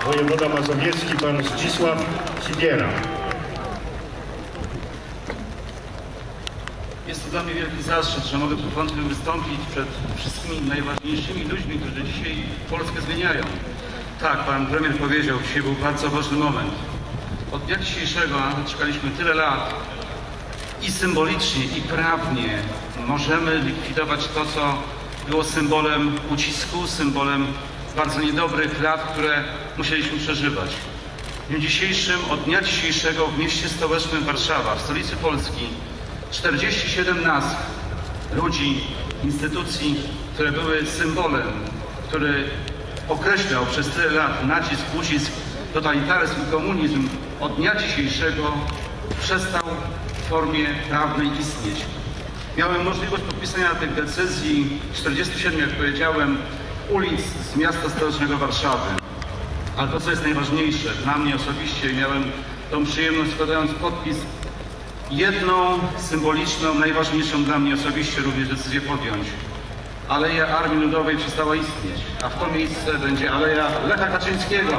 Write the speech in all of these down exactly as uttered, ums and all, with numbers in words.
wojewoda mazowiecki, pan Zdzisław Sigiera. Jest to dla mnie wielki zaszczyt, że mogę tu wątpliwie wystąpić przed wszystkimi najważniejszymi ludźmi, którzy dzisiaj Polskę zmieniają. Tak, pan premier powiedział, dzisiaj był bardzo ważny moment. Od dnia dzisiejszego czekaliśmy tyle lat i symbolicznie, i prawnie możemy likwidować to, co było symbolem ucisku, symbolem bardzo niedobrych lat, które musieliśmy przeżywać. W dniu dzisiejszym, od dnia dzisiejszego w mieście stołecznym Warszawa, w stolicy Polski, czterdzieści siedem nazw ludzi, instytucji, które były symbolem, który określał przez tyle lat nacisk, ucisk, totalitaryzm i komunizm, od dnia dzisiejszego przestał w formie prawnej istnieć. Miałem możliwość podpisania tych decyzji czterdziestu siedmiu, jak powiedziałem, ulic z miasta stołecznego Warszawy. Ale to, co jest najważniejsze dla mnie osobiście, miałem tą przyjemność, składając podpis, jedną symboliczną, najważniejszą dla mnie osobiście również decyzję podjąć. Aleja Armii Ludowej przestała istnieć, a w to miejsce będzie Aleja Lecha Kaczyńskiego.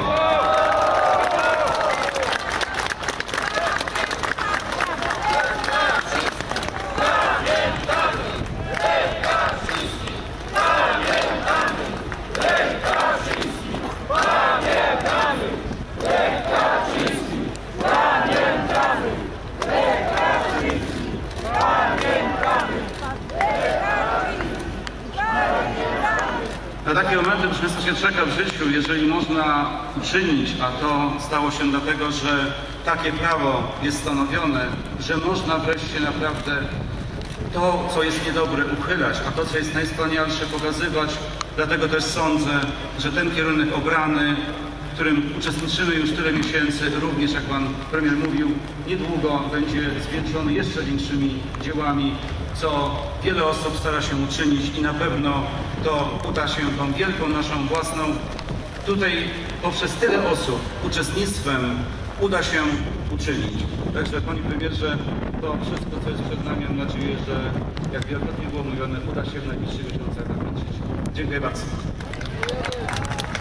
Na takie momenty często się czeka w życiu, jeżeli można uczynić, a to stało się dlatego, że takie prawo jest stanowione, że można wreszcie naprawdę to, co jest niedobre, uchylać, a to, co jest najwspanialsze, pokazywać. Dlatego też sądzę, że ten kierunek obrany, w którym uczestniczymy już tyle miesięcy, również, jak pan premier mówił, niedługo będzie zwieńczony jeszcze większymi dziełami, co wiele osób stara się uczynić i na pewno to uda się tą wielką naszą własną, tutaj poprzez tyle osób, uczestnictwem uda się uczynić. Także, panie premierze, to wszystko, co jest przed nami, mam nadzieję, że jak wielokrotnie było mówione, uda się w najbliższych miesiącach zakończyć. Dziękuję bardzo.